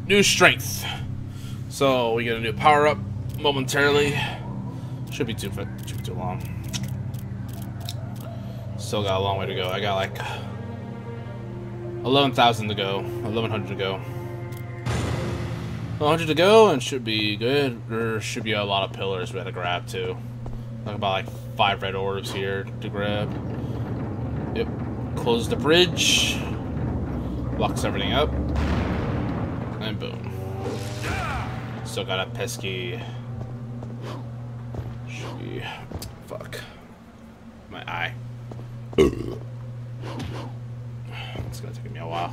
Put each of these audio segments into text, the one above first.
New strength. So we get a new power up momentarily. Shouldn't be too long. Still got a long way to go. I got like 11,000 to go. 1,100 to go. 100 to go and should be good. There should be a lot of pillars we had to grab too. Like about like 5 red orbs here to grab. Yep. Close the bridge. Locks everything up. And boom. Still got a pesky. Should be. Fuck. My eye. It's gonna take me a while.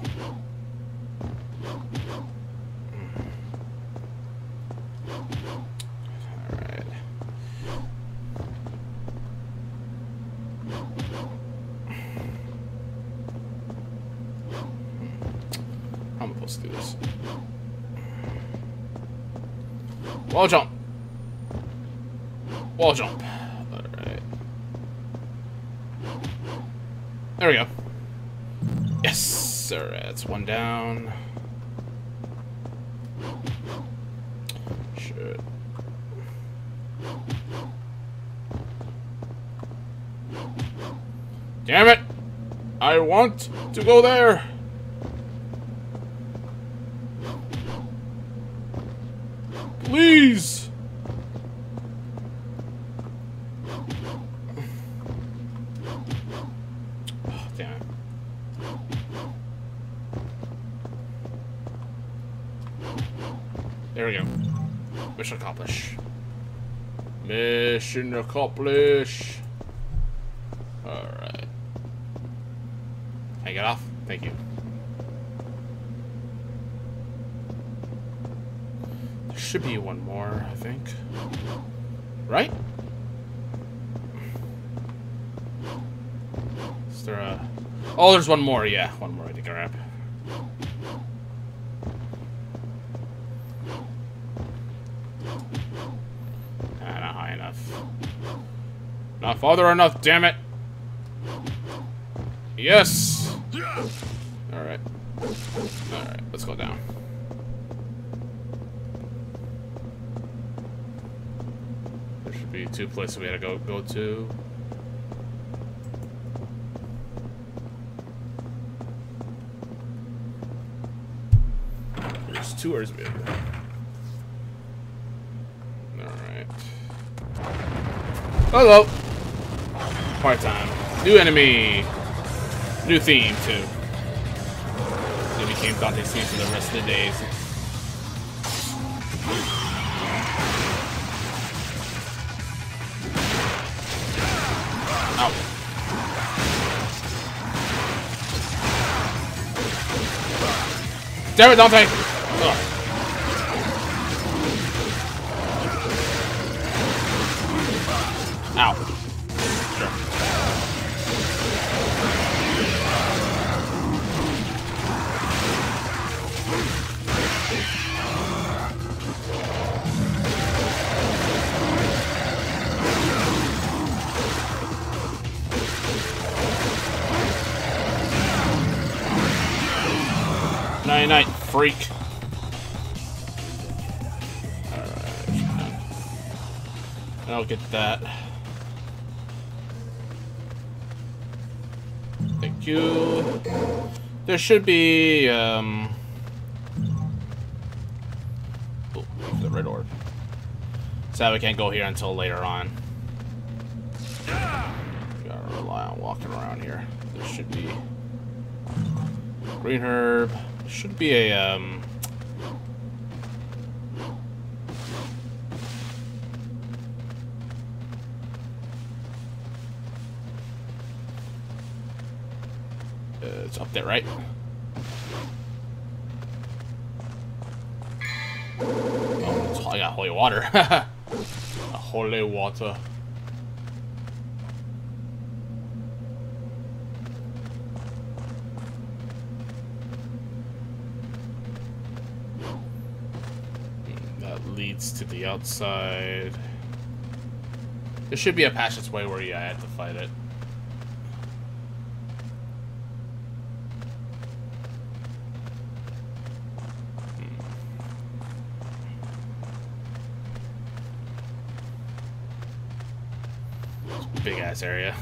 Alright. How am I supposed to do this? Wall jump. Wall jump. Alright. There we go. Yes! Alright, that's one down. Shit. Damn it! I want to go there! Please! Oh, damn it. There we go. Mission accomplished. Mission accomplished. Alright. Can I get off? Thank you. There should be one more, I think. Right? Is there a... Oh, there's one more, yeah. One more to grab. Not high enough. Not farther enough, damn it! Yes! Alright. Alright, let's go down. There should be 2 places we had to go to. There's 2 others we have to go. Alright. Hello! Part time. New enemy! New theme, too. It became Dante's theme for the rest of the days. Ow. Damn it, Dante! Ugh. Ow. Sure. 99, freak. Alright. I'll get that. Thank you. There should be, oh, the red orb. Sad we can't go here until later on. Gotta rely on walking around here. There should be green herb. Should be a it's up there, right? Oh, I got holy water. Holy water. Leads to the outside. There should be a passageway where I had to fight it. big ass area.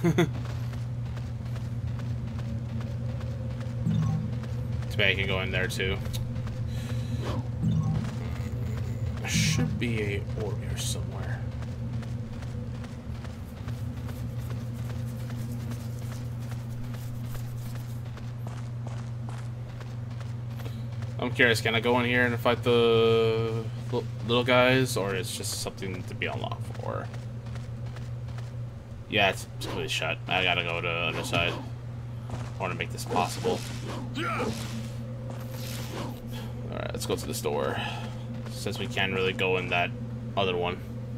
Too bad you can go in there too. There should be a orb here somewhere. I'm curious, can I go in here and fight the little guys, or it's just something to be unlocked for? Yeah, it's completely shut. I gotta go to the other side. I want to make this possible. Alright, let's go to this door. Since we can't really go in that other one.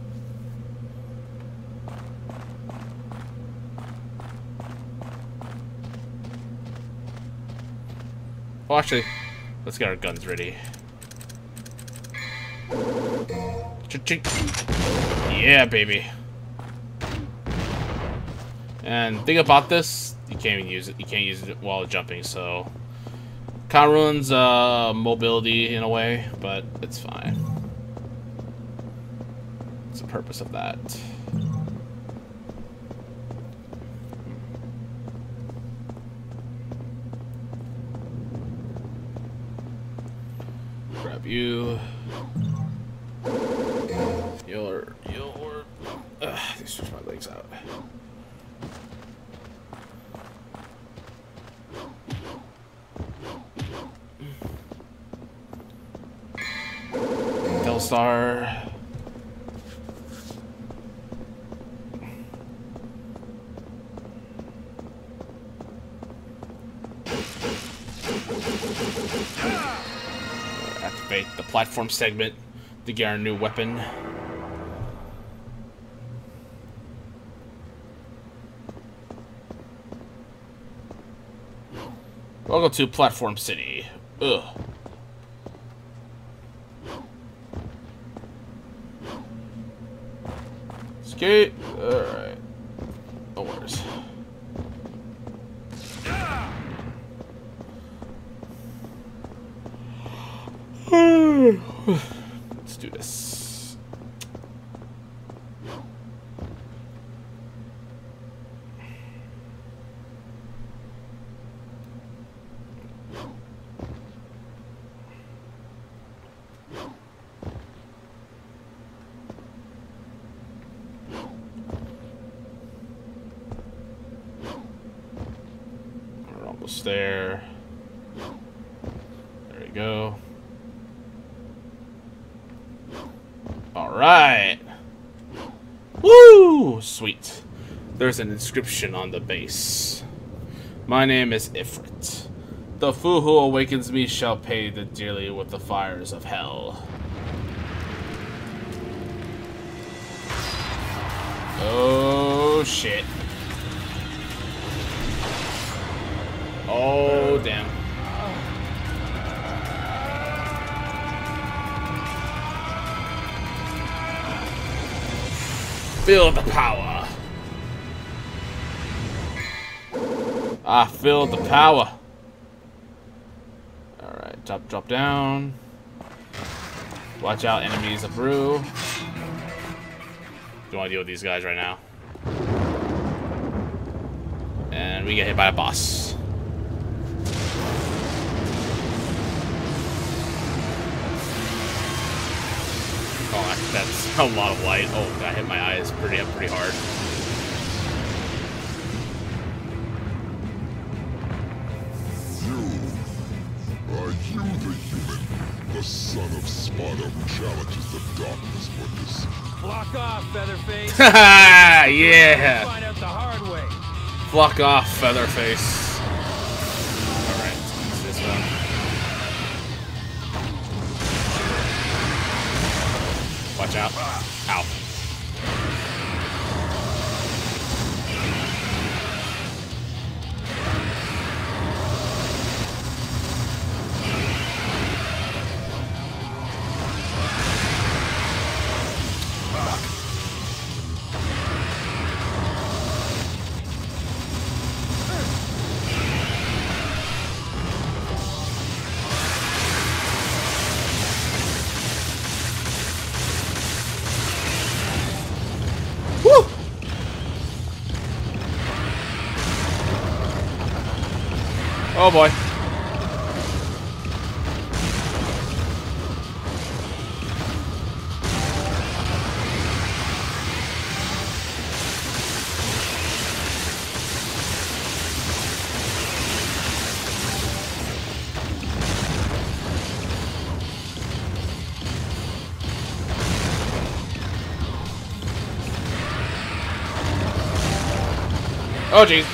Well, actually, let's get our guns ready. Yeah, baby. And the thing about this, you can't even use it. You can't use it while jumping, so kind of ruins mobility in a way, but it's fine. What's the purpose of that? Grab you. They switch my legs out. Star. Activate the platform segment to get our new weapon. Welcome to Platform City. Ugh. Okay, alright. No worries. Let's do this. There. There we go. Alright. Woo! Sweet. There's an inscription on the base. My name is Ifrit. The fool who awakens me shall pay the dearly with the fires of hell. Oh, shit. Oh, damn. Feel the power. I feel the power. Alright, drop down. Watch out, enemies of brew. Don't want to deal with these guys right now. And we get hit by a boss. Oh, that's a lot of light. Oh, that hit my eyes pretty hard. Are you the human, the son of Sparta who challenges the darkness for this? Block off, Featherface. Haha, yeah. Find out the hard way. Block off, Featherface. Alright, use this one. Watch out. Ow. Oh boy. Oh jeez.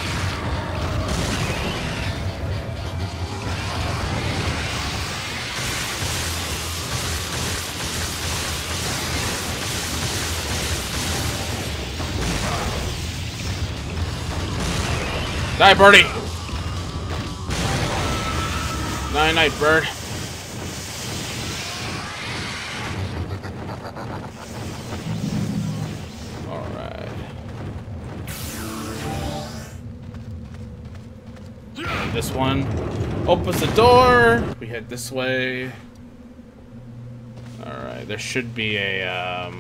Die, Birdy! Night night, bird. Alright. This one opens the door. We head this way. Alright, there should be a,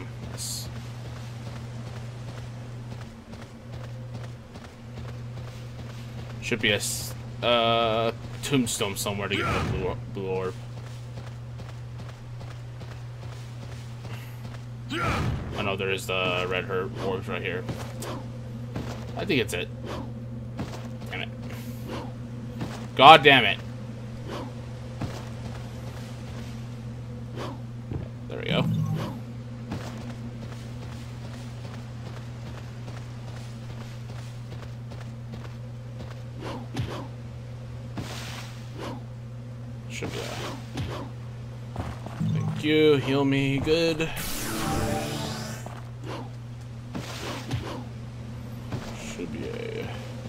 should be a tombstone somewhere to get the blue orb. I know there is the red herb orbs right here. I think it's it. Damn it. God damn it. There we go. Should be a... Thank you. Heal me. Good. Should be a...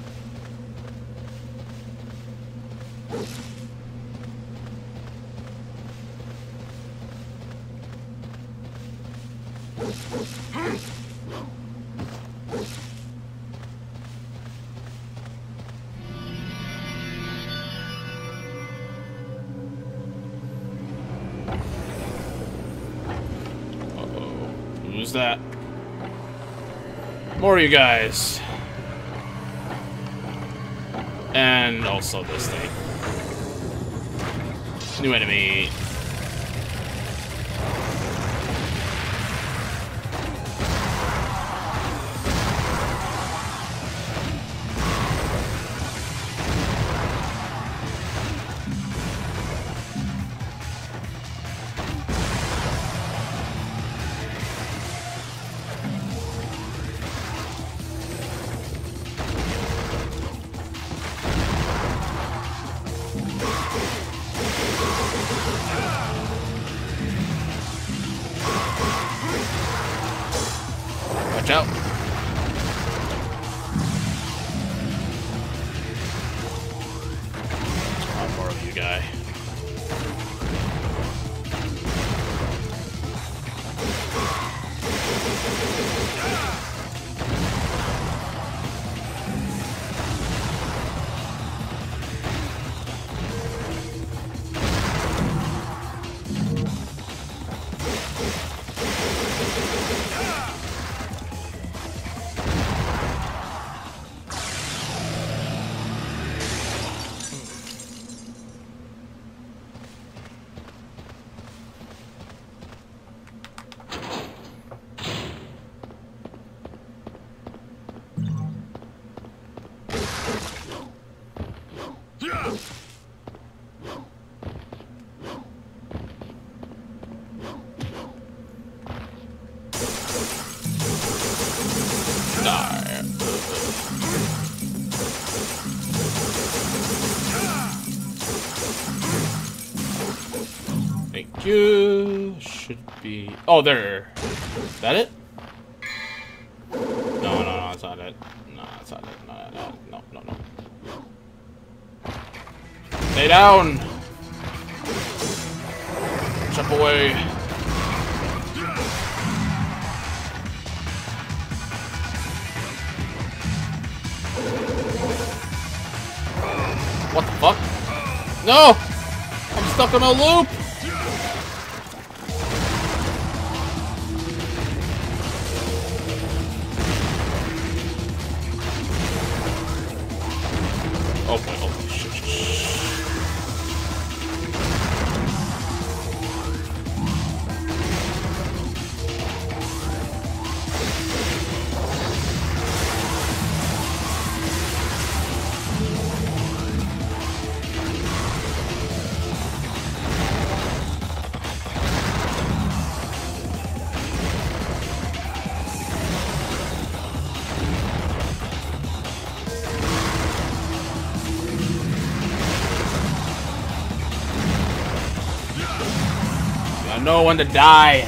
Who's that? More of you guys. And also this thing. New enemy. Watch out. One more of you guy. Thank you. Should be. Oh, there. Is that it? No, that's not it. No, that's not it. No. Stay down. Jump away. What the fuck? No! I'm stuck on a loop! Oh boy, oh shit. I know when to die.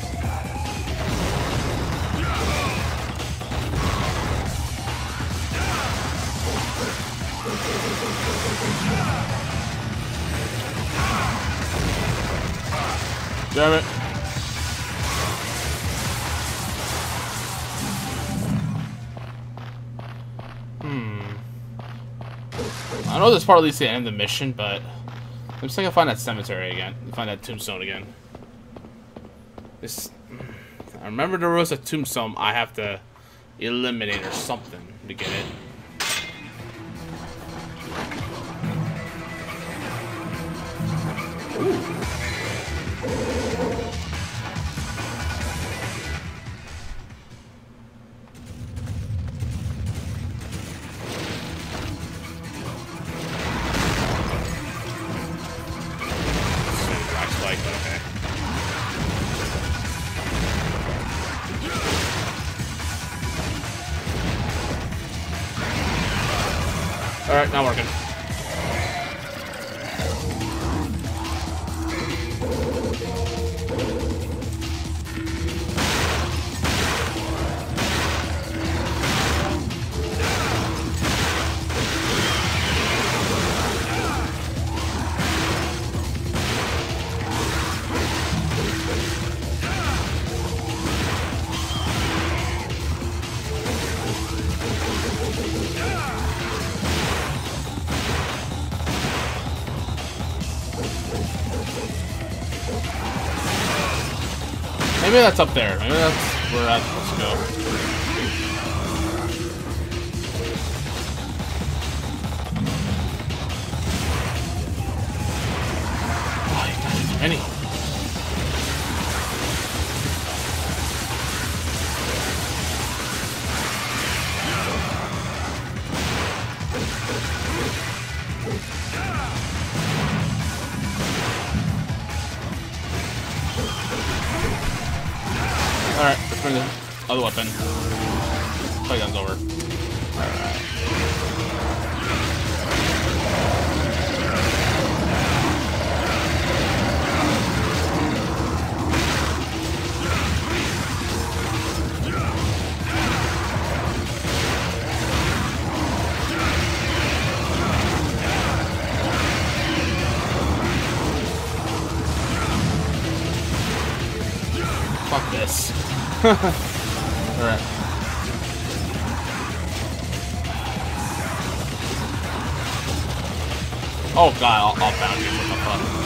Damn it. I know this part leads to the end of the mission, but I'm just gonna find that cemetery again. Find that tombstone again. This, I remember there was a tombstone I have to eliminate or something to get it. Alright, not working. Maybe that's up there. Maybe that's where that's supposed to go. Oh, you got too many. Alright, let's bring the other weapon. Play gun's over. Alright. Fuck this. Alright. Oh god, I'll bound you. What the fuck?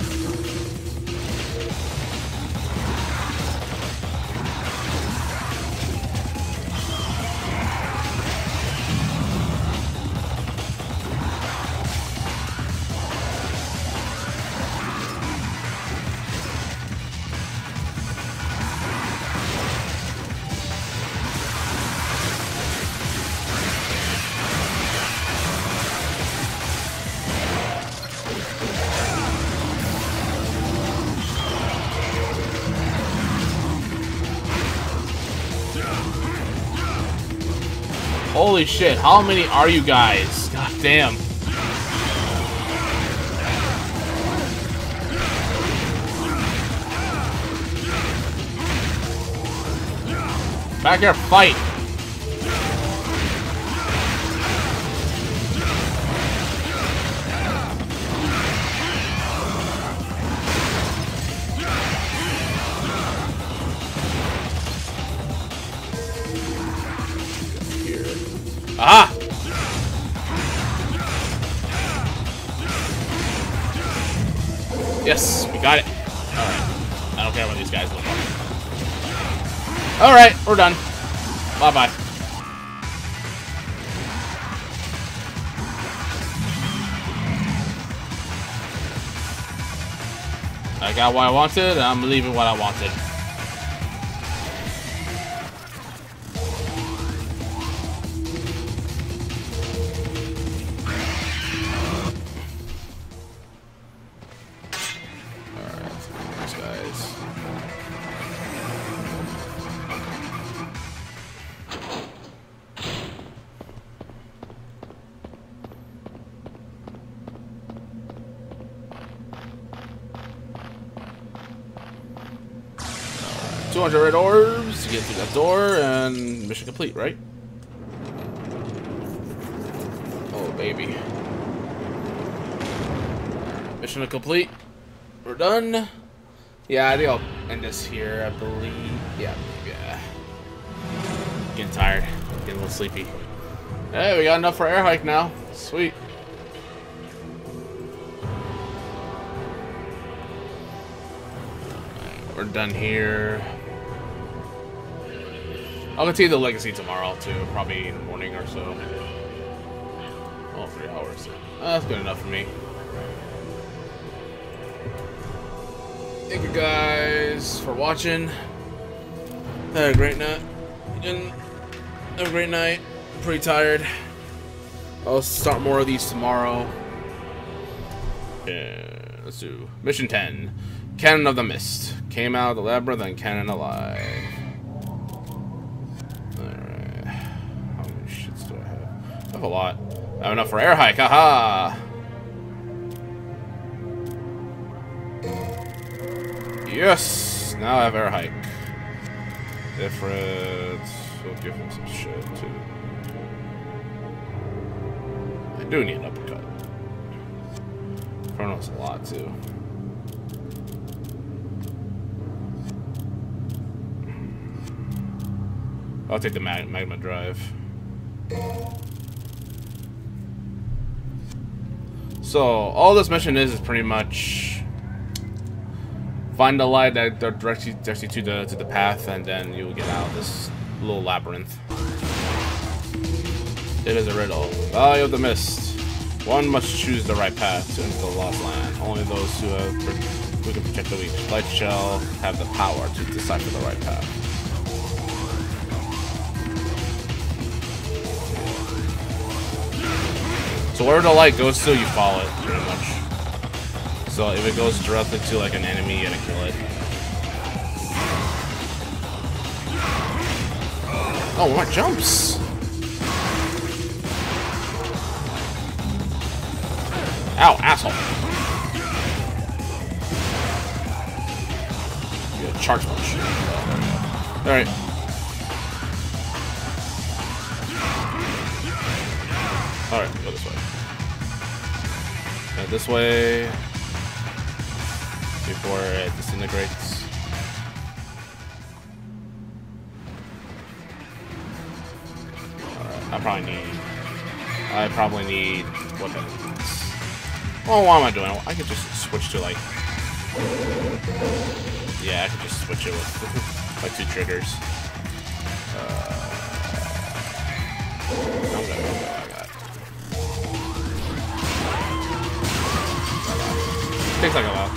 Holy shit, how many are you guys? God damn. Back here, fight. Aha! Yes, we got it. Alright. I don't care what these guys look like. Alright, we're done. Bye-bye. I got what I wanted, and I'm leaving what I wanted. Alright, these guys. Alright, 200 red orbs to get through that door, and mission complete, right? Oh, baby. Mission complete. We're done. Yeah, I think I'll end this here, I believe. Yeah. Getting tired. Getting a little sleepy. Hey, we got enough for air hike now. Sweet. Alright, we're done here. I'll continue the legacy tomorrow too, probably in the morning or so. Oh, 3 hours. That's good enough for me. Thank you guys for watching. Had a great night. Have a great night. I'm pretty tired. I'll start more of these tomorrow. Let's do mission 10. Cannon of the Mist. Came out of the labyrinth and cannon alive. Alright. How many shits do I have? I have a lot. I have enough for air hike. Haha! Yes! Now I have air hike. Different. We'll give him some shit too. I do need an uppercut. Chrono's a lot too. I'll take the magma drive. So all this mission is pretty much find the light that directs you to the path, and then you will get out of this little labyrinth. It is a riddle. Valley of the Mist. One must choose the right path to enter the lost land. Only those who can protect the weak. Light shall have the power to decipher the right path. So wherever the light goes to, you follow it, pretty much. So if it goes directly to like an enemy, you gotta kill it. Oh, what jumps? Ow, asshole. Yeah, charge punch. Alright. Alright, go this way. And this way. Before it disintegrates. Alright, I probably need weapons. Well, what am I doing? I could just switch to like... Yeah, I could just switch it with like 2 triggers. I'm good, I got it. Takes like a while.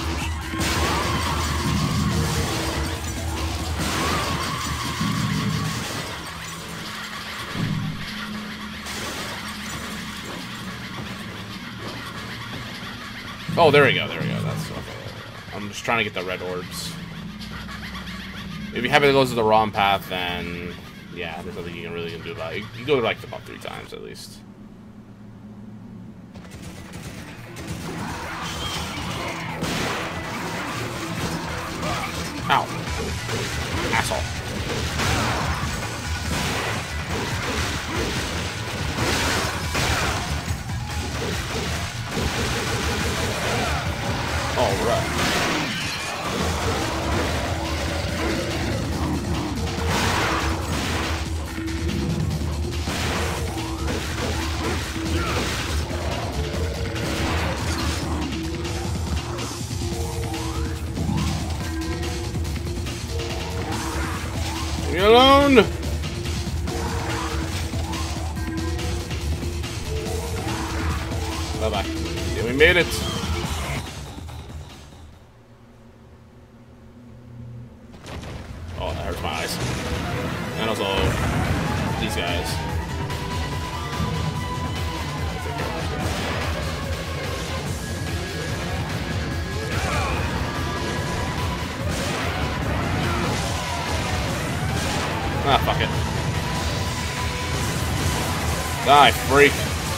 Oh, there we go, that's okay. I'm just trying to get the red orbs. If you happen to go to the wrong path, then yeah, there's nothing you can really do about it. You go like about 3 times at least. Ow. Asshole. Alright. Leave me alone! Bye-bye. Yeah, we made it. Ah, fuck it. Die, freak.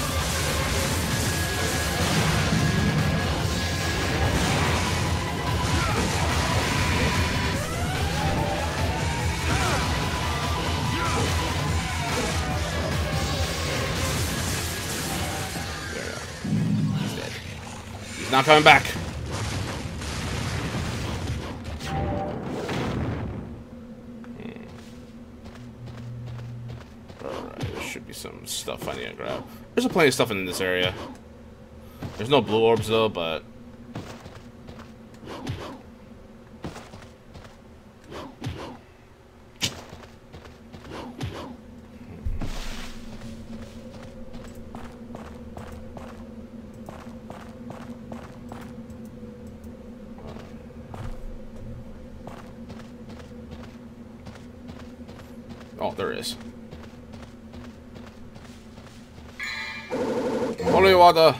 He's not coming back. Alright, there should be some stuff I need to grab. There's plenty of stuff in this area. There's no blue orbs though, but... Oh, there is. Holy water.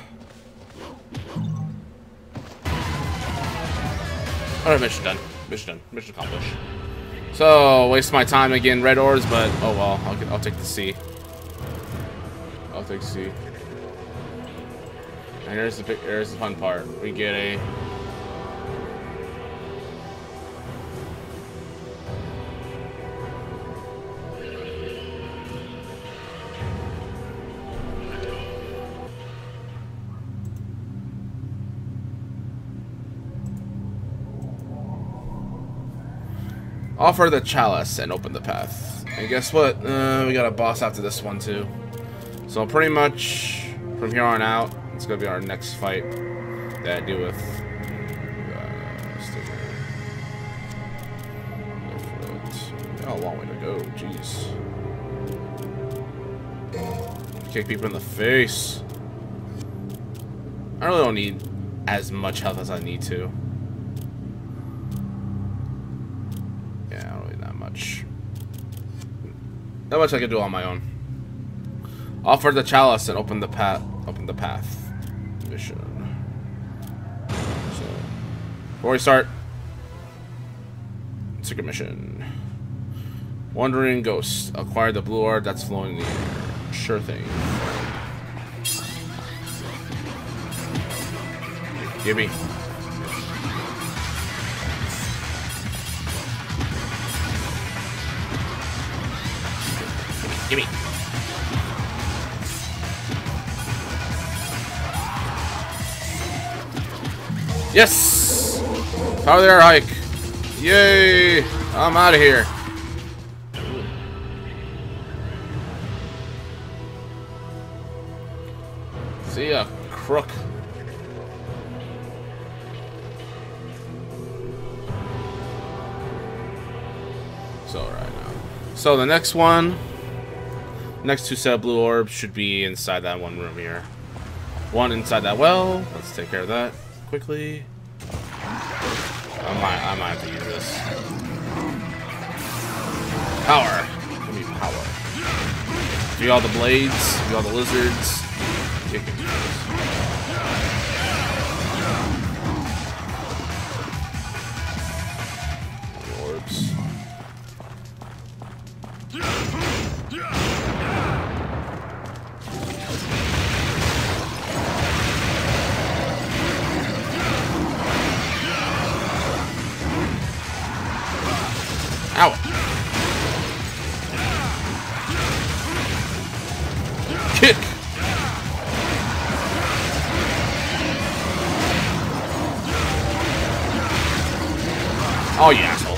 Alright, mission done. Mission done. Mission accomplished. So, waste my time again, red orbs, but oh well. I'll take the C. I'll take C. And here's the fun part. We get a... Offer the chalice and open the path. And guess what? We got a boss after this one too. So pretty much from here on out, it's gonna be our next fight that I do with. Oh, a long way to go. Jeez. Kick people in the face. I really don't need as much health as I need to. Not much I can do on my own. Offer the chalice and open the path. Open the path. Mission. So, before we start, secret mission. Wandering ghost. Acquire the blue orb that's flowing in the air. Sure thing. Gimme. Gimme. Yes! Power there, hike. Yay! I'm out of here. See ya, crook. So right now. So the next one. Next two set of blue orbs should be inside that one room here. One inside that well. Let's take care of that quickly. I might have to use this. Power. Give me power. Do all the blades. Do all the lizards. Kick it. Orbs. Ow. Kick. Oh, you asshole.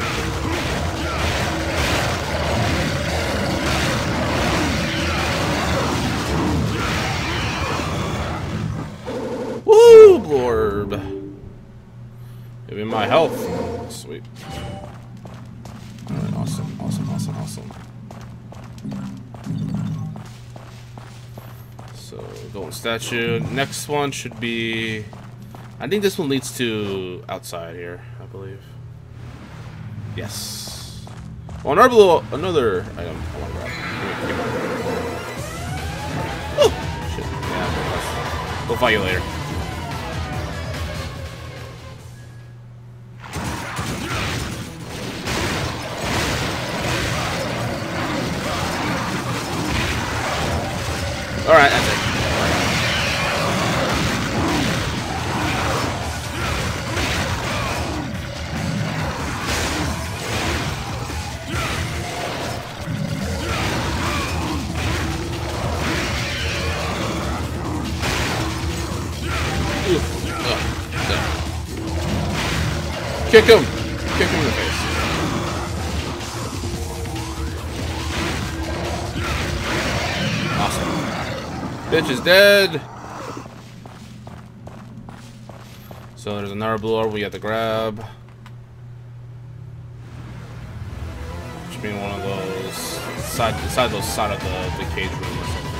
Woo, Blorb. Give me my health. Sweet. Alright, awesome, awesome, awesome, awesome. So, golden statue. Next one should be... I think this one leads to outside here, I believe. Yes. Well, another item I want to grab. Oh! Shit. Yeah, we'll fight you later. Alright, that's it. Kick him! Kick him in the face. Awesome. Bitch is dead. So there's another blue orb we have to grab. Should be in one of those side of the cage room or something.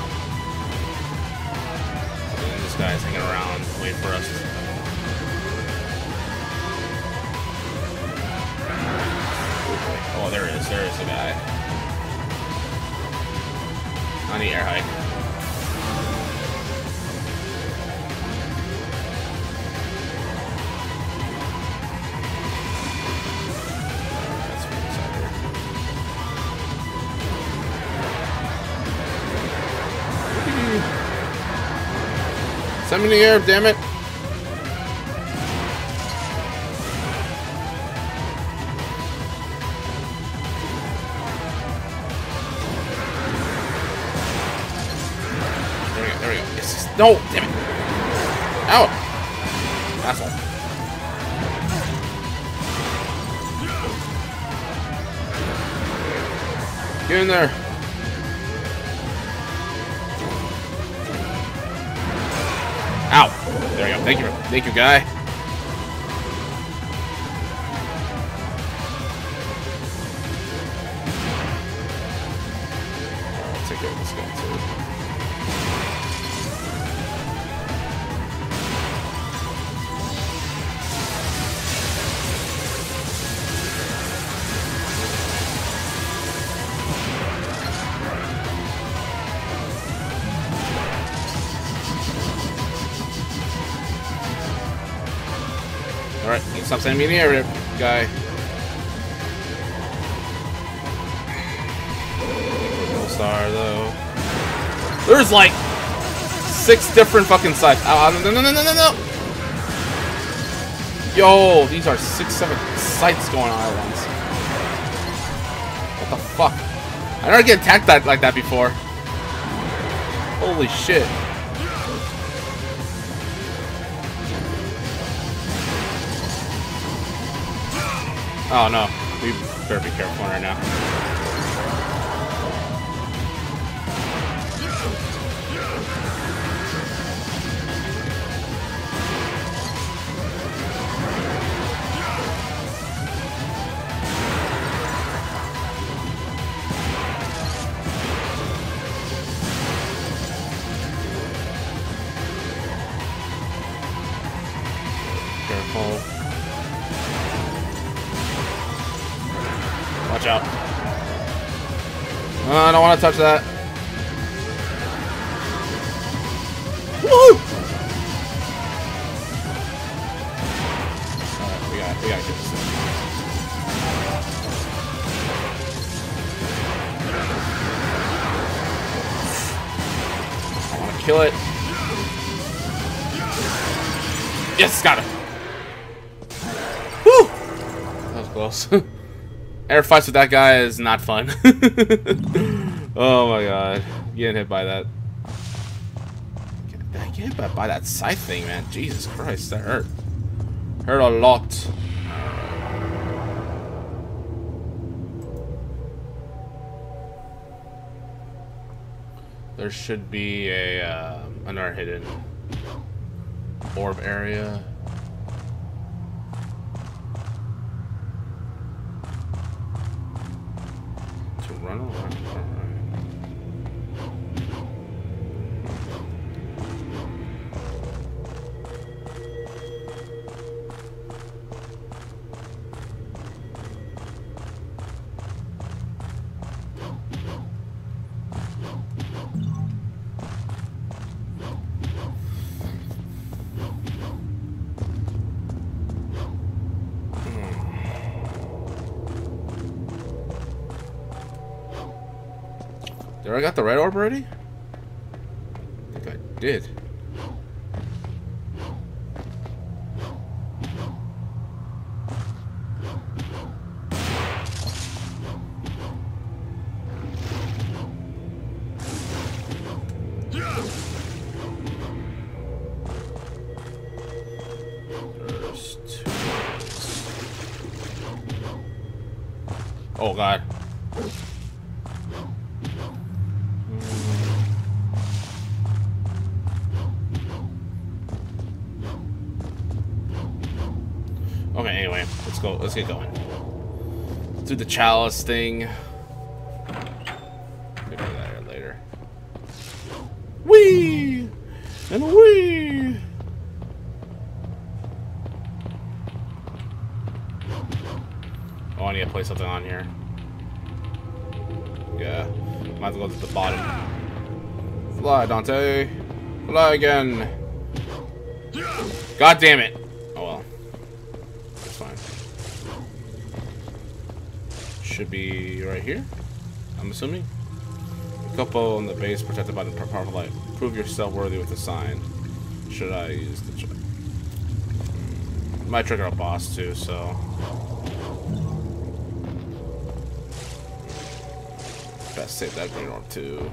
And then this guy's hanging around waiting for us. Oh, there is a guy. On the air hike. That's what's up here. Send me in the air, damn it. There we go. Yes. No, damn it. Ow. Asshole. Get in there. Ow. There we go. Thank you. Thank you, guy. I'll take care of this guy, too. Alright, you can stop sending me in the air, guy. No star, though. There's like 6 different fucking sides. Oh, no. Yo, these are 6, 7 sights going on at once. What the fuck? I never get attacked like that before. Holy shit. Oh no, we better be careful right now. Careful. Watch out. I don't want to touch that. Woo! Alright, we gotta get this thing. I want to kill it. Yes, got it. Woo! That was close. Air fights with that guy is not fun. Oh my god. Getting hit by that. Get hit by that scythe thing, man. Jesus Christ, that hurt. Hurt a lot. There should be a another hidden orb area. Run around. Did I got the red orb already? did. There's two. Oh god. Okay, anyway, let's go. Let's get going. Let's do the chalice thing. Get rid of that here later. Whee! And whee! Oh, I need to play something on here. Yeah. Might as well go to the bottom. Fly, Dante. Fly again. God damn it. Oh well. That's fine. Should be right here, I'm assuming. A couple on the base protected by the powerful light. Prove yourself worthy with the sign. Should I use the... Might trigger a boss too, so... Best save that green orb too.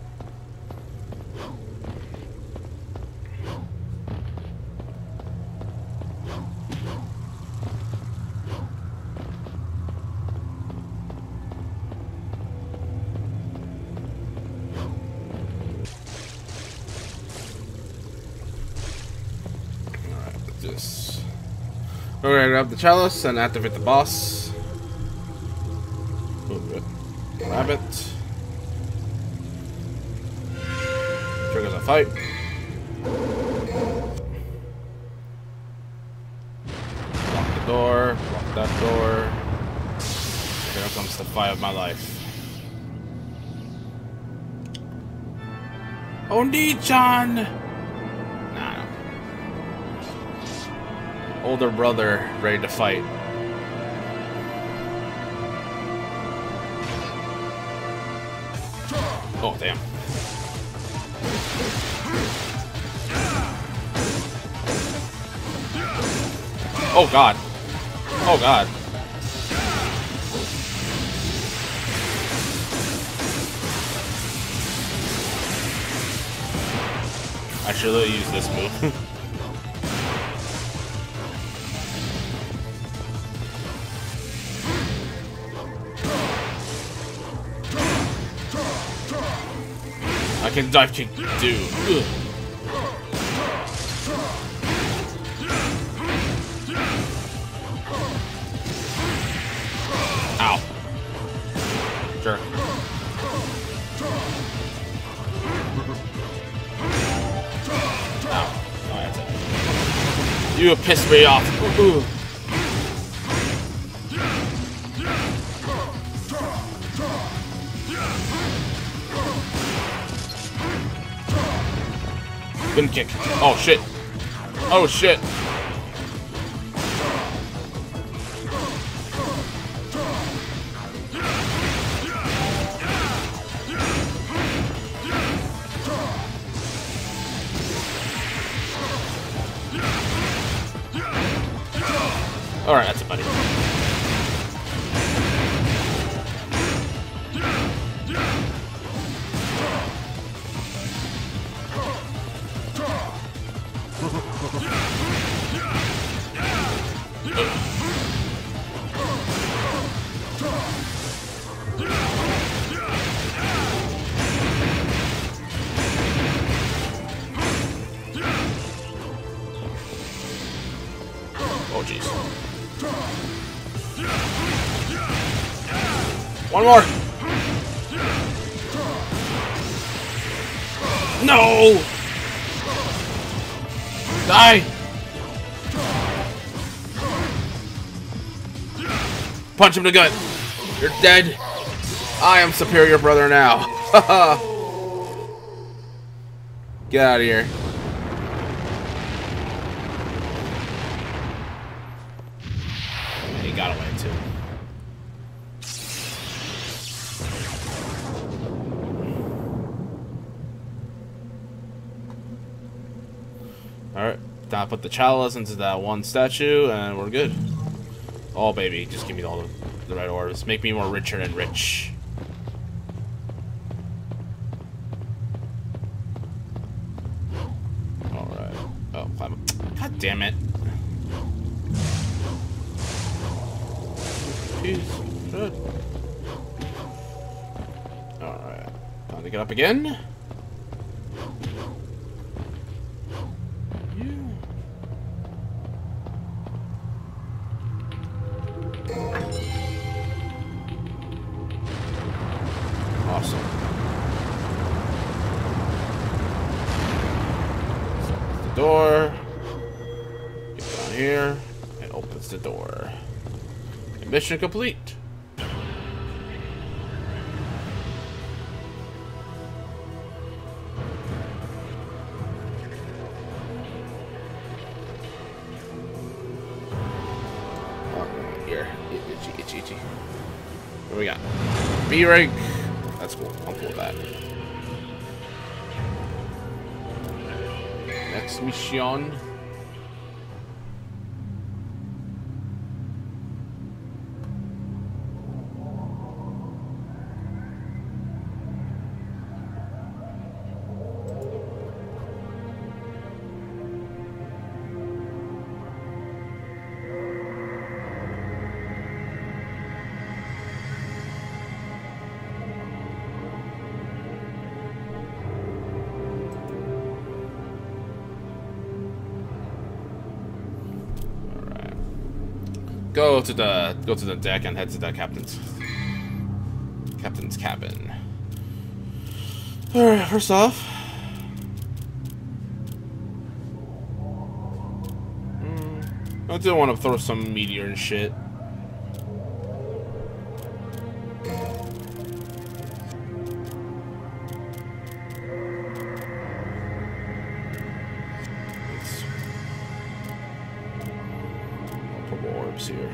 We're gonna grab the chalice and activate the boss. Oh, good. Grab it. Triggers a fight. Lock the door. Lock that door. Here comes the fight of my life. Ondi-chan! Older brother ready to fight. Oh, damn. Oh, God. Oh, God. I should have used this move. I can dive kick, dude. Ugh. Ow. Sure. Ow. Oh, that's it. You pissed me off. Ooh. Spin kick. Oh shit. Oh shit. Alright, that's it, buddy. Oh, jeez. One more. No! Die! Punch him in the gut. You're dead. I am superior brother now. Get out of here. He got away too. Alright, now I put the chalice into that one statue, and we're good. Oh, baby, just give me all the red orbs. Make me more richer and rich. Alright. Oh, climb up. God damn it. Jeez. Good. Alright. Time to get up again. Awesome. So opens the door. Get down here. And opens the door. And mission complete. Here. Itchy. What we got? B rank. That's cool. I'm cool with that. Next mission. Go to the deck and head to the captain's cabin. Alright, first off. I do want to throw some meteor and shit. Here.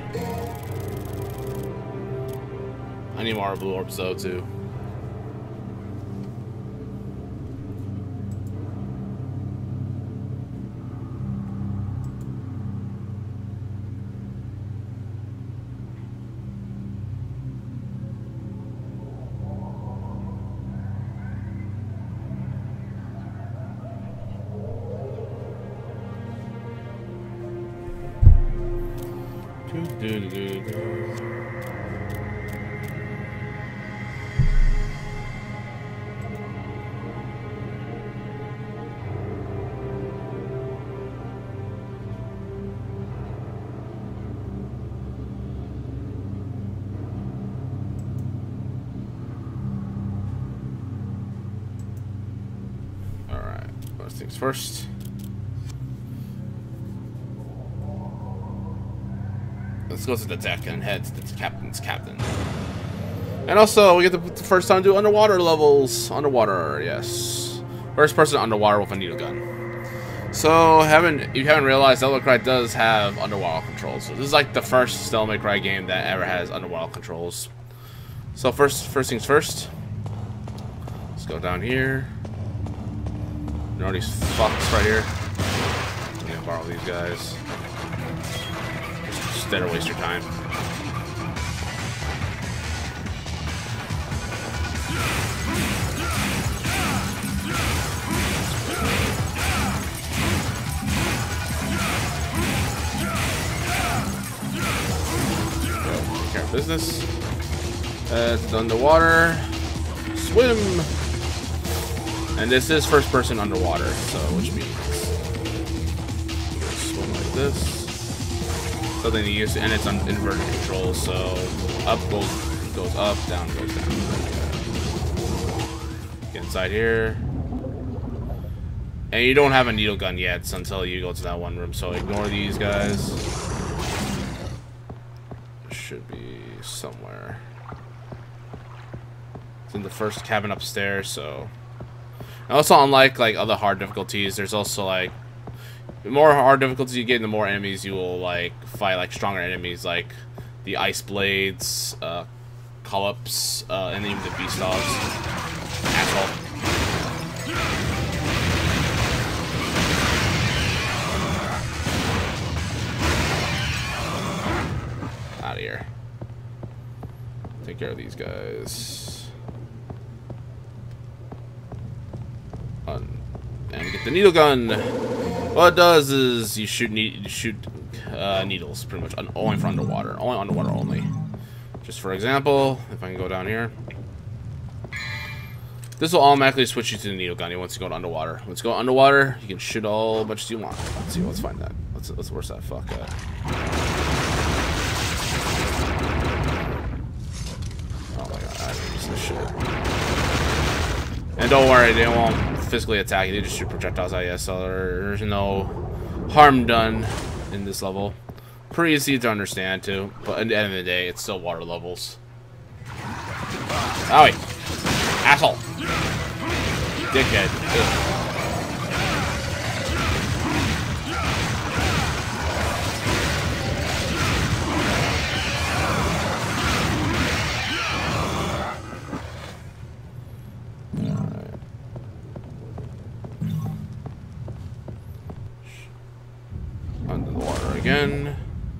I need more blue orbs though too. Alright, first things first. Let's go to the deck and head to the captain's cabin. And also, we get the first time to do underwater levels. Underwater, yes. First person underwater with a needle gun. So, if you haven't realized, Devil May Cry does have underwater controls. So this is like the first Devil May Cry game that ever has underwater controls. So first things first. Let's go down here. You know these fucks right here. I'm gonna borrow these guys. Just there to waste your time. Take care of business. It's underwater. Swim. And this is first person underwater, so which means you can swim like this. Something to use, and it's on inverted control, so up goes up, down goes down. Get inside here. And you don't have a needle gun yet until you go to that one room, so ignore these guys. It should be somewhere. It's in the first cabin upstairs, so. And also, unlike like other hard difficulties, there's also like the more hard difficulties you get, the more enemies you will like fight, like stronger enemies, like the ice blades, Collops, and even the beast dogs. Asshole. care of these guys. And get the needle gun. What it does is you shoot needles, pretty much, only for underwater. Only underwater only. Just for example, if I can go down here. This will automatically switch you to the needle gun once you go to underwater. Once you go underwater, you can shoot all much as you want. Let's see, let's find that. Let's where's that fuck at? Oh my god, I didn't use this shit. And don't worry, they won't physically attack you, they just shoot projectiles at you, so there's no harm done in this level. Pretty easy to understand too, but at the end of the day, it's still water levels. Owie! Asshole! Dickhead. Ugh. Under the water again.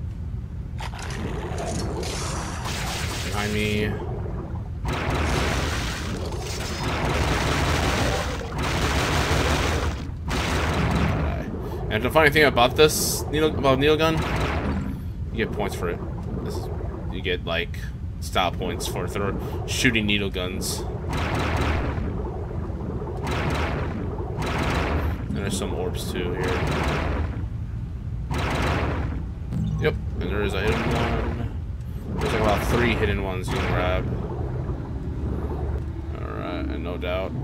Behind me. And the funny thing about this needle gun, you get points for it. You get like style points for shooting needle guns. And there's some orbs too here. Yep, and there is a hidden one. There's like about 3 hidden ones you can grab. Alright, and no doubt.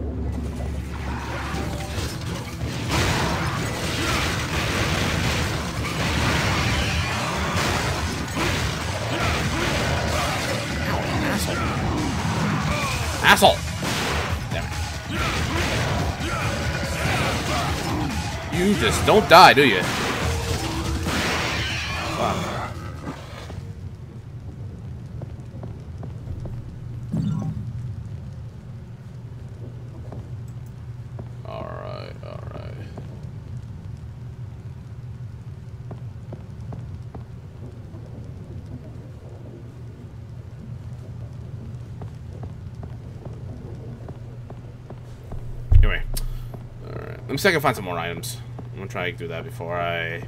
Asshole! Damn it. You just don't die, do you? Wow. Alright, alright. Anyway. Alright. Let me see if I can find some more items. I'm gonna try to do that before I...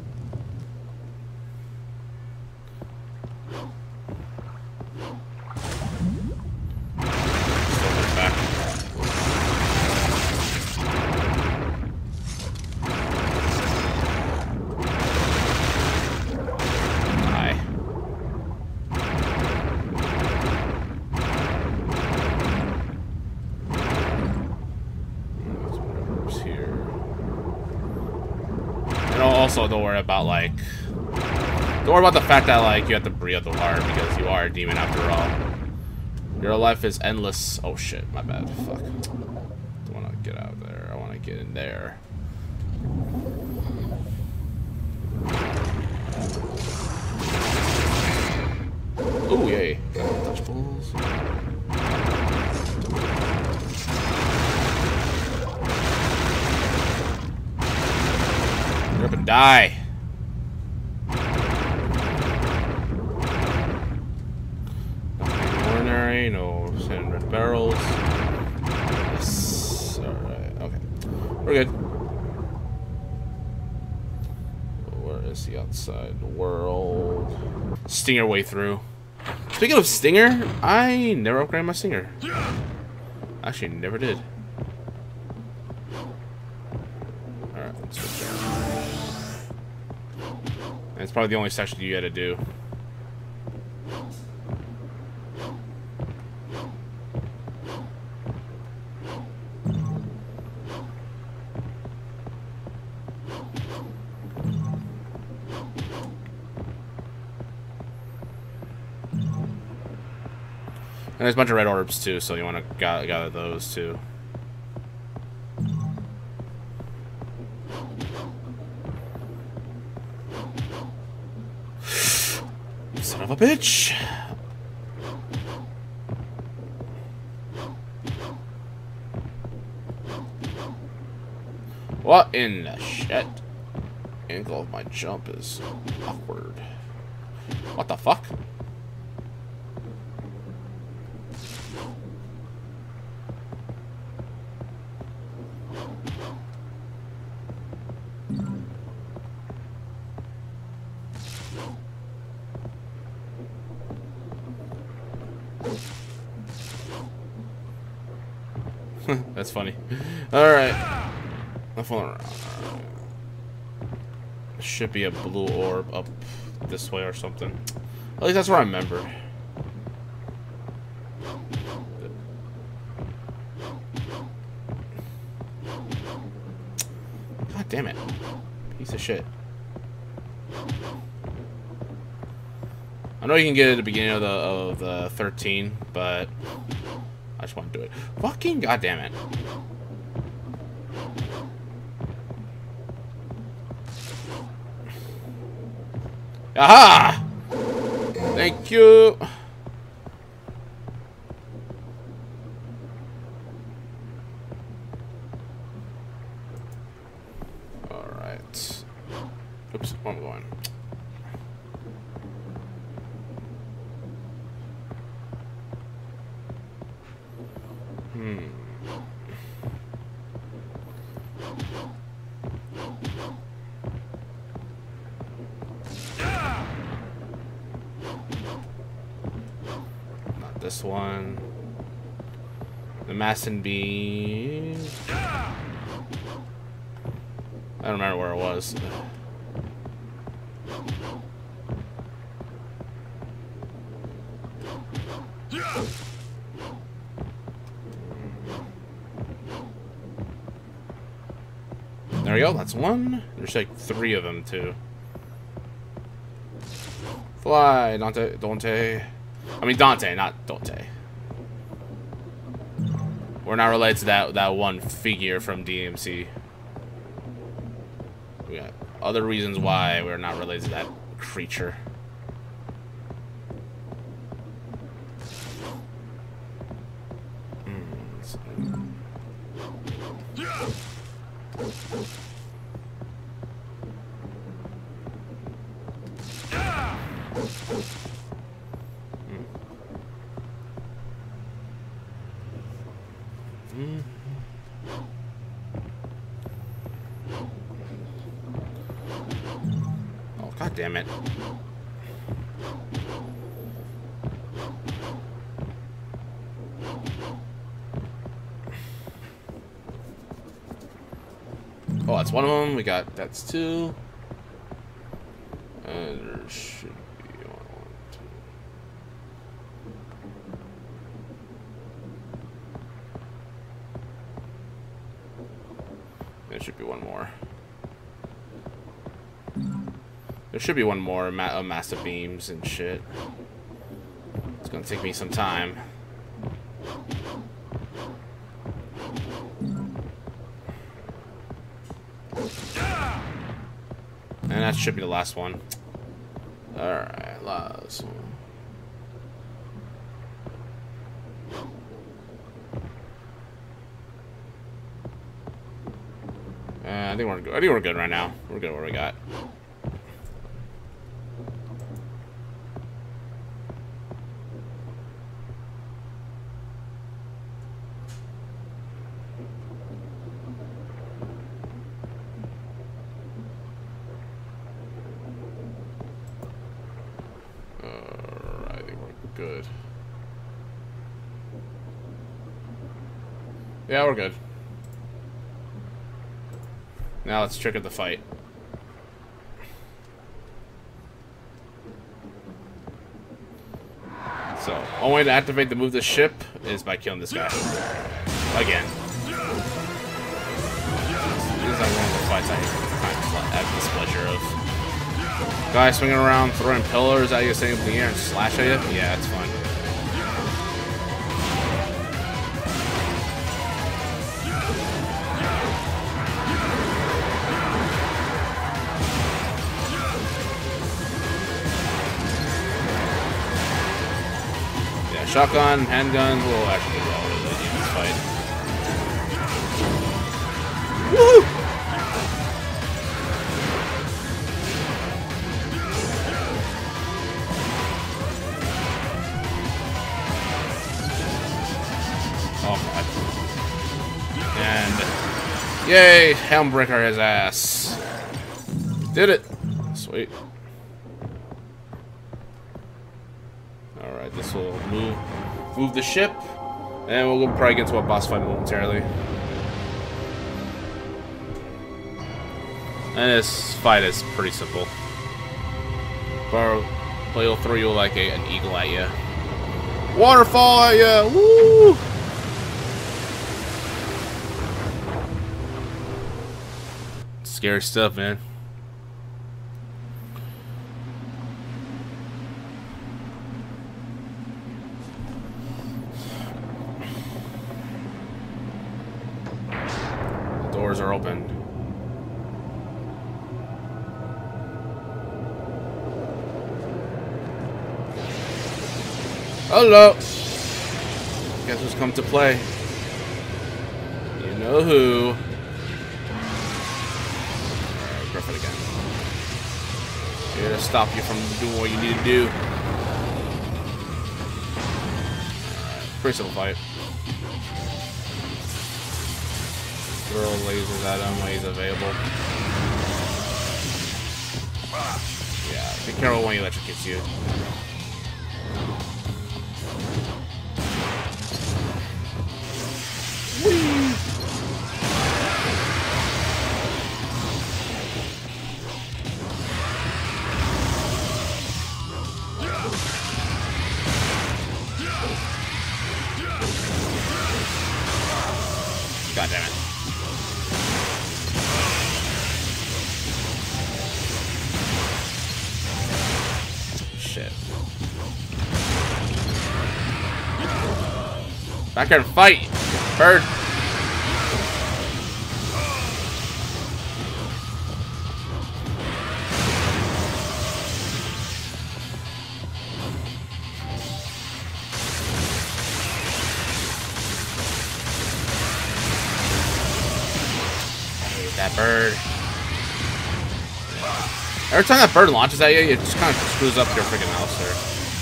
Also, don't worry about the fact that like you have to breathe out the water because you are a demon after all. Your life is endless. Oh shit, my bad. Fuck. Don't want to get out there. I want to get in there. Ooh, yay! Touchables. Hurry up and die. Nothing ordinary, no sand red barrels. Yes. Alright, okay. We're good. Where is the outside world? Stinger way through. Speaking of Stinger, I never upgraded my Stinger. Actually, never did. Alright, let's switch there. And it's probably the only section you gotta do. And there's a bunch of red orbs too, so you want to gather those too. Son of a bitch! What in the shit? Angle of my jump is awkward. What the fuck? That's funny. Alright. I'm fooling around. There should be a blue orb up this way or something. At least that's what I remember. God damn it. Piece of shit. I know you can get it at the beginning of the 13, but I just want to do it. Fucking goddamn it. Aha! Thank you. Alright. Oops, where am I going? Not this one. The mass and beam. I don't remember where it was. There we go, that's one. There's like 3 of them too. Fly, Dante. I mean Dante, not Dante. We're not related to that one figure from DMC. We got other reasons why we're not related to that creature. Oh, god damn it. Oh, that's one of them. We got, that's 2. And there should be one, 2. There should be one more. There should be one more. Massive beams and shit. It's gonna take me some time. And that should be the last one. Alright, last one. I think we're good. I think we're good right now. We're good where we got. I think we're good. Yeah, we're good. Now let's trigger the fight. So, only way to activate the move the ship is by killing this guy. Again. This is like one of the fights I have displeasure of. Guy swinging around, throwing pillars at you, staying in the air and slash at you? Yeah, it's fun. Shotgun, handgun, will actually do well with it in this fight. Woo! Oh god. And yay, Helmbreaker his ass. Did it. Sweet. Alright, this will move the ship. And we'll probably get to a boss fight momentarily. And this fight is pretty simple. But he'll throw you like an eagle at you. Waterfall at you! Woo! Scary stuff, man. The doors are open. Hello! Guess who's come to play? You know who. Alright, Griffin again. Here to stop you from doing what you need to do. Alright, pretty simple fight. Throw lasers at him when he's available. Yeah, be careful when he electrocutes you. God damn it. Shit. Back here and fight, bird. That bird. Every time that bird launches at you, it just kind of screws up your freaking mouse there.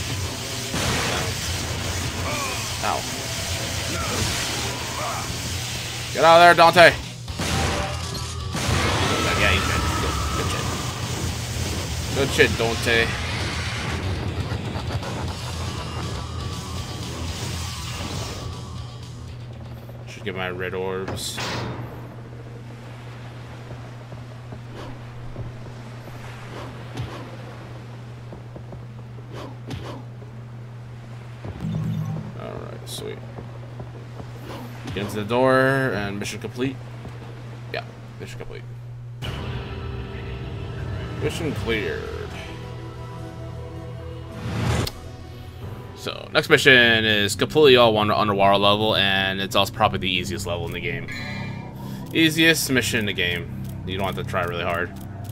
Ow. Get out of there, Dante. Yeah, he's good. Good shit. Good shit, Dante. Should get my red orbs. Sweet. Get into the door and mission complete. Yeah, mission complete. Mission cleared. So, next mission is completely all one underwater level, and it's also probably the easiest level in the game. Easiest mission in the game. You don't have to try really hard.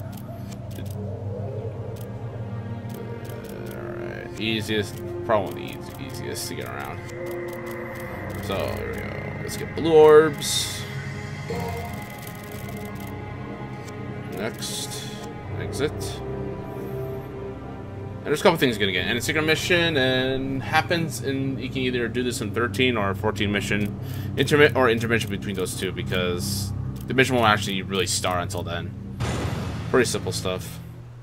Alright, easiest, probably the easiest to get around. So, here we go. Let's get blue orbs. Next. Exit. And there's a couple things you're gonna get. And it's a secret mission, and happens, and you can either do this in 13 or 14 mission. Intermission between those two, because the mission won't actually really start until then. Pretty simple stuff.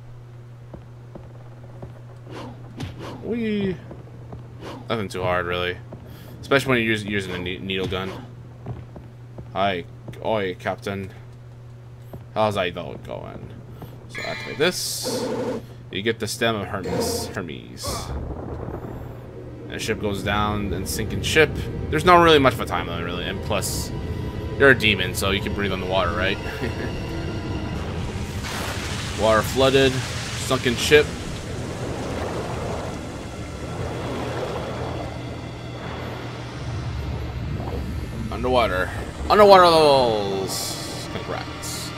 Nothing too hard, really. Especially when you're using a needle gun. Hi. Oi, Captain. How's that going? So activate this. You get the stem of Hermes. And the ship goes down and sinking ship. There's not really much of a time limit, really. And plus, you're a demon, so you can breathe on the water, right? Water flooded. Sunken ship. Underwater levels. Congrats.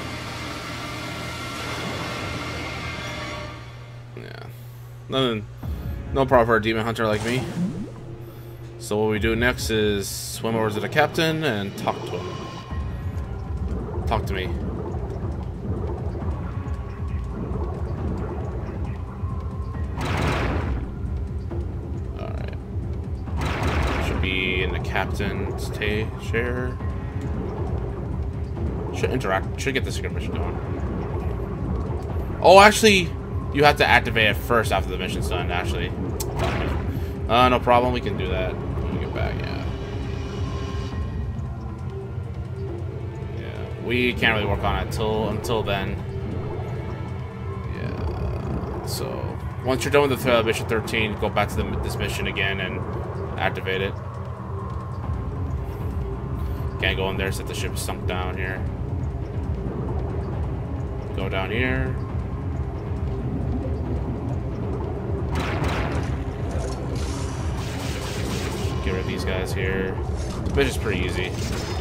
Yeah. No problem for a demon hunter like me. So what we do next is swim over to the captain and talk to him. Talk to me. Captain's chair. Should get the secret mission going. Oh, actually, you have to activate it first after the mission's done, actually. No problem, we can do that when we get back, yeah. we can't really work on it until then. Yeah. So once you're done with the mission 13, go back to this mission again and activate it. Can't go in there since the ship is sunk down here. Go down here. Get rid of these guys here. The mission's pretty easy.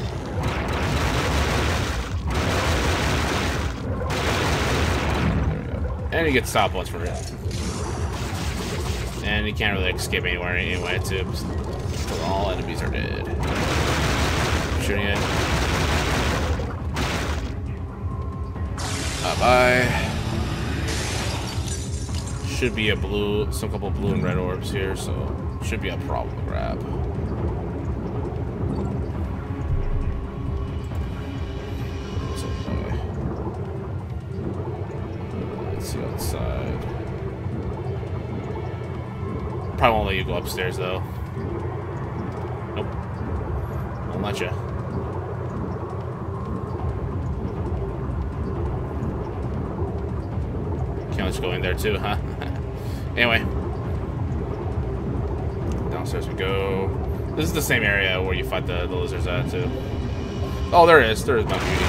And you get stopwatch for it. And you can't really escape anywhere anyway, too. So all enemies are dead. Shooting it. Bye-bye. Should be a blue, some couple blue and red orbs here, so should be a problem to grab. Let's see outside. Probably won't let you go upstairs though. Nope. Won't let you. Can't let you go in there too, huh? Anyway. Downstairs we go. This is the same area where you fight the lizards at too. Oh, there it is. There is my beauty.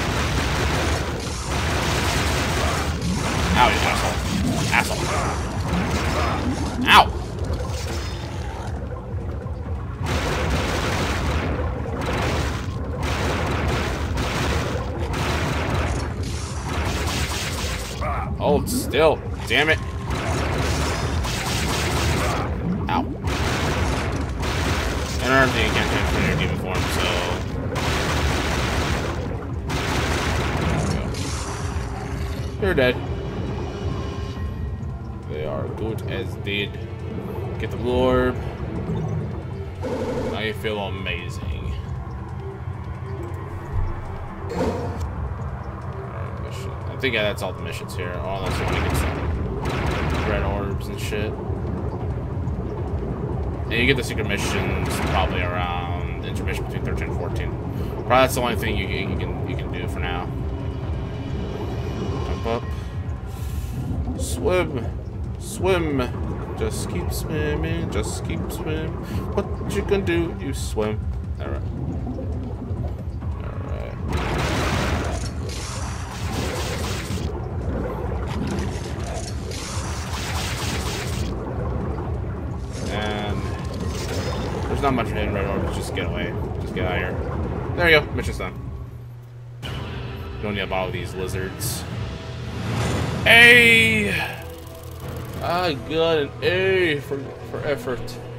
Ow, you asshole. Asshole. Ow! Hold still. Damn it. Ow. And another thing, you can't transfer your demon form, so... You're dead. They are good as dead. Get the blue orb. Now you feel amazing. I think yeah, that's all the missions here. Oh, that's when you get some red orbs and shit. And you get the secret missions probably around intermission between 13 and 14. Probably that's the only thing you can do for now. Jump up. Swim. Swim. Just keep swimming. Just keep swimming. What you can do? You swim. Alright. Not much hidden red orbs, just get away. Just get out of here. There you go, mission's done. You don't need to bother these lizards. A! I got an A for effort.